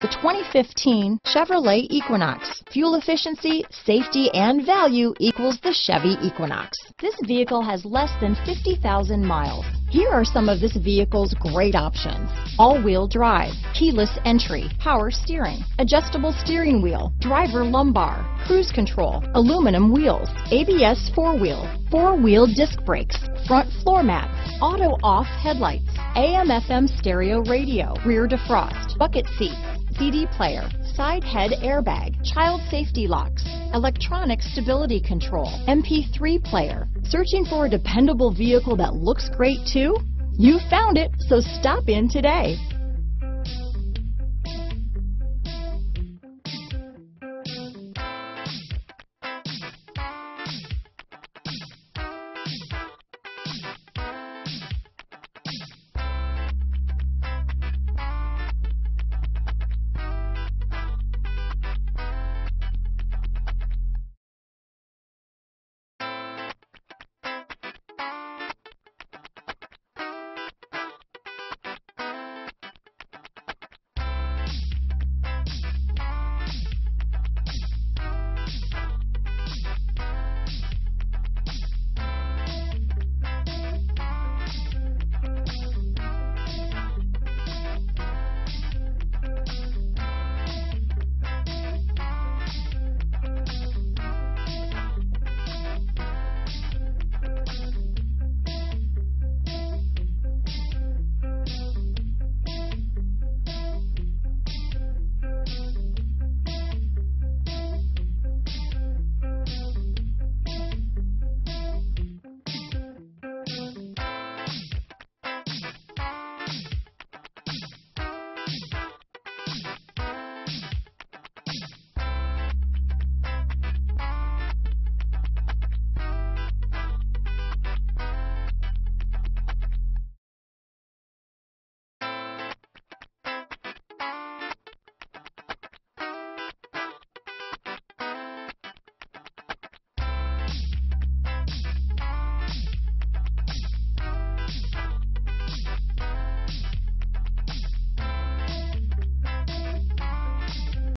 The 2015 Chevrolet Equinox. Fuel efficiency, safety, and value equals the Chevy Equinox. This vehicle has less than 50,000 miles. Here are some of this vehicle's great options: all-wheel drive, keyless entry, power steering, adjustable steering wheel, driver lumbar, cruise control, aluminum wheels, ABS four-wheel disc brakes, front floor mats, auto-off headlights, AM/FM stereo radio, rear defrost, bucket seats, CD player, side head airbag, child safety locks, electronic stability control, MP3 player. Searching for a dependable vehicle that looks great too? You found it, so stop in today.